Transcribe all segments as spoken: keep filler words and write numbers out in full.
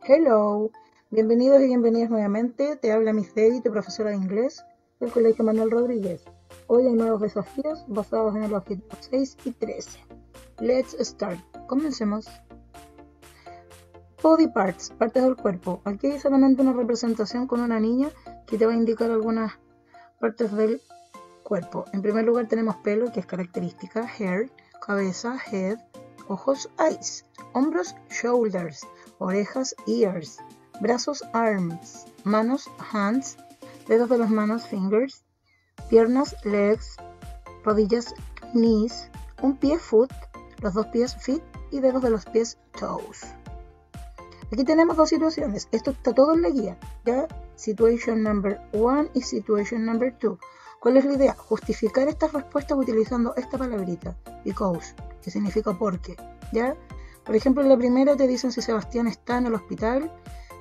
Hello, bienvenidos y bienvenidas nuevamente. Te habla Miss Debbie, tu profesora de inglés del Colegio Manuel Rodríguez. Hoy hay nuevos desafíos basados en el objetivo seis y trece. Let's start. Comencemos. Body parts, partes del cuerpo. Aquí hay solamente una representación con una niña que te va a indicar algunas partes del cuerpo. En primer lugar tenemos pelo, que es característica, hair, cabeza, head, ojos, eyes, hombros, shoulders, orejas, ears, brazos, arms, manos, hands, dedos de las manos, fingers, piernas, legs, rodillas, knees, un pie, foot, los dos pies, feet, y dedos de los pies, toes. Aquí tenemos dos situaciones. Esto está todo en la guía, ¿ya? Situation number one y situation number two. ¿Cuál es la idea? Justificar estas respuestas utilizando esta palabrita, because, que significa porque, ¿ya? Por ejemplo, en la primera te dicen si Sebastián está en el hospital,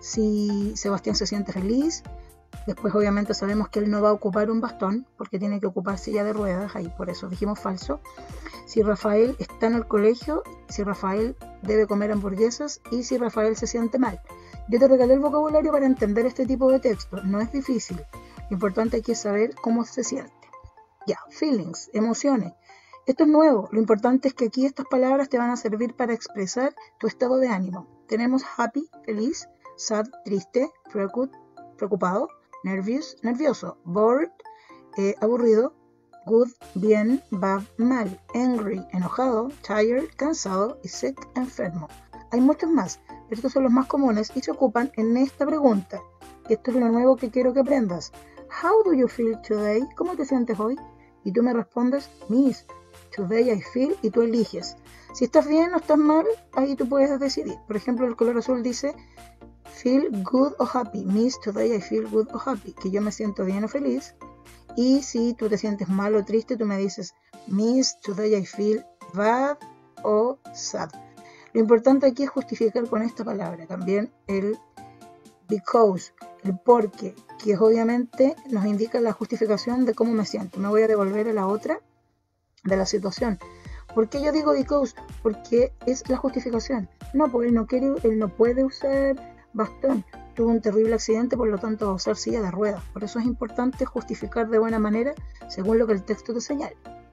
si Sebastián se siente feliz. Después obviamente sabemos que él no va a ocupar un bastón porque tiene que ocupar silla de ruedas, ahí por eso dijimos falso. Si Rafael está en el colegio, si Rafael debe comer hamburguesas y si Rafael se siente mal. Yo te regalé el vocabulario para entender este tipo de texto, no es difícil. Lo importante aquí es saber cómo se siente. Ya, feelings, emociones. Esto es nuevo, lo importante es que aquí estas palabras te van a servir para expresar tu estado de ánimo. Tenemos happy, feliz, sad, triste, preocupado, nervous, nervioso, bored, eh, aburrido, good, bien, bad, mal, angry, enojado, tired, cansado y sick, enfermo. Hay muchos más, pero estos son los más comunes y se ocupan en esta pregunta. Esto es lo nuevo que quiero que aprendas. How do you feel today? ¿Cómo te sientes hoy? Y tú me respondes, Miss, today I feel, y tú eliges. Si estás bien o estás mal, ahí tú puedes decidir. Por ejemplo, el color azul dice feel good o happy. Miss, today I feel good o happy, que yo me siento bien o feliz. Y si tú te sientes mal o triste, tú me dices Miss, today I feel bad o sad. Lo importante aquí es justificar con esta palabra. También el because, el porque, que obviamente nos indica la justificación de cómo me siento. Me voy a devolver a la otra de la situación. ¿Por qué yo digo because? Porque es la justificación. No, porque él no quiere, él no puede usar bastón. Tuvo un terrible accidente, por lo tanto va a usar silla de ruedas. Por eso es importante justificar de buena manera según lo que el texto te señala.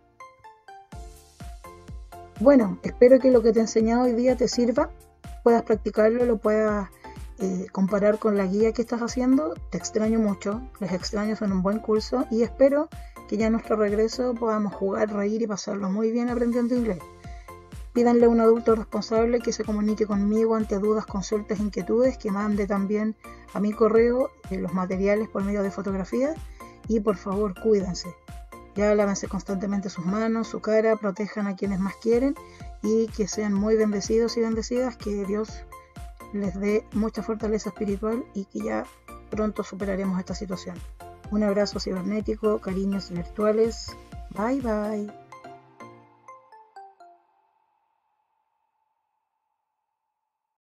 Bueno, espero que lo que te he enseñado hoy día te sirva, puedas practicarlo, lo puedas eh, comparar con la guía que estás haciendo. Te extraño mucho, les extraño, son un buen curso y espero que ya a nuestro regreso podamos jugar, reír y pasarlo muy bien aprendiendo inglés. Pídanle a un adulto responsable que se comunique conmigo ante dudas, consultas, inquietudes, que mande también a mi correo eh, los materiales por medio de fotografías y por favor cuídense. Ya lávense constantemente sus manos, su cara, protejan a quienes más quieren y que sean muy bendecidos y bendecidas, que Dios les dé mucha fortaleza espiritual y que ya pronto superaremos esta situación. Un abrazo cibernético, cariños virtuales. Bye bye.